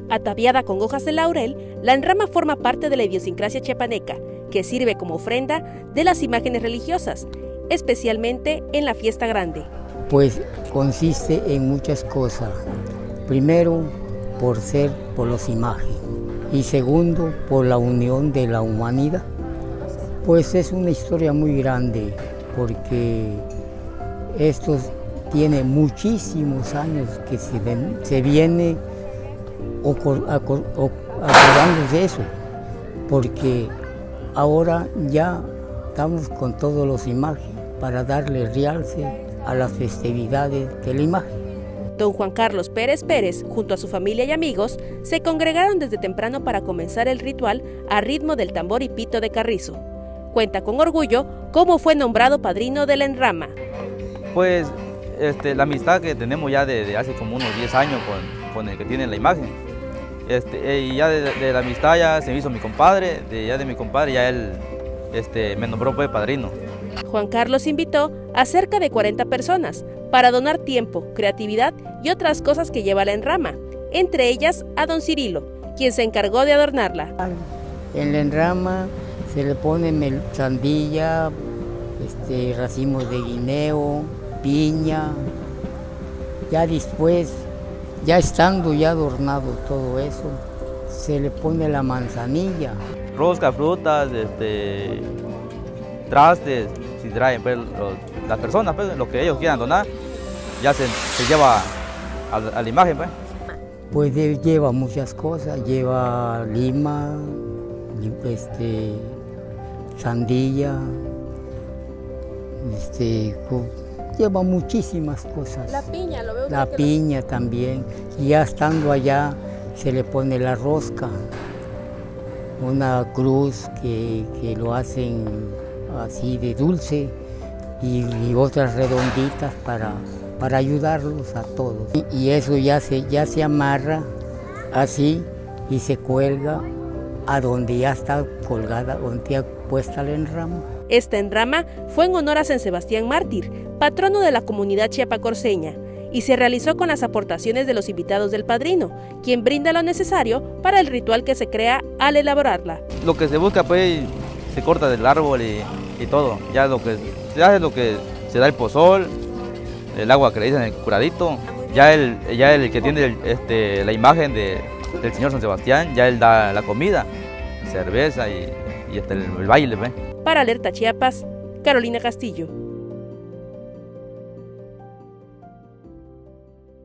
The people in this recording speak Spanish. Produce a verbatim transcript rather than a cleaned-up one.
Ataviada con hojas de laurel, la enrama forma parte de la idiosincrasia chiapaneca, que sirve como ofrenda de las imágenes religiosas, especialmente en la fiesta grande. Pues consiste en muchas cosas. Primero, por ser por las imágenes, y segundo, por la unión de la humanidad. Pues es una historia muy grande, porque esto tiene muchísimos años que se, ven, se viene acordando de eso, porque ahora ya estamos con todas las imágenes para darle realce a las festividades de la imagen. Don Juan Carlos Pérez Pérez, junto a su familia y amigos, se congregaron desde temprano para comenzar el ritual a ritmo del tambor y pito de carrizo. Cuenta con orgullo cómo fue nombrado padrino de la enrama. Pues este, la amistad que tenemos ya de, de hace como unos diez años con, con el que tiene la imagen. Este, y ya de, de la amistad ya se me hizo mi compadre, de, ya de mi compadre ya él este, me nombró pues padrino. Juan Carlos invitó a cerca de cuarenta personas para donar tiempo, creatividad y otras cosas que lleva la enrama, entre ellas a don Cirilo, quien se encargó de adornarla. En la enrama se le pone sandía, este, racimos de guineo, piña. Ya después, ya estando ya adornado todo eso, se le pone la manzanilla. Rosca, frutas, este, trastes, si traen pues, los, las personas, pues, lo que ellos quieran donar, ya se, se lleva a, a la imagen. Pues, pues de, lleva muchas cosas, lleva lima, este, sandía, este, lleva muchísimas cosas. La piña, lo veo. La piña también, y ya estando allá se le pone la rosca, una cruz que, que lo hacen así de dulce y, y otras redonditas para, para ayudarlos a todos. Y, y eso ya se, ya se amarra así y se cuelga a donde ya está colgada, donde ya puesta la enrama. Esta enrama fue en honor a San Sebastián Mártir, patrono de la comunidad chiapacorseña, y se realizó con las aportaciones de los invitados del padrino, quien brinda lo necesario para el ritual que se crea al elaborarla. Lo que se busca pues se corta del árbol y, y todo, ya lo que se hace es lo que se da el pozol, el agua que le dicen el curadito, ya el, ya el que tiene el, este, la imagen de, del señor San Sebastián, ya él da la comida, cerveza y, y hasta el, el baile. ¿Ve? Para Alerta Chiapas, Carolina Castillo.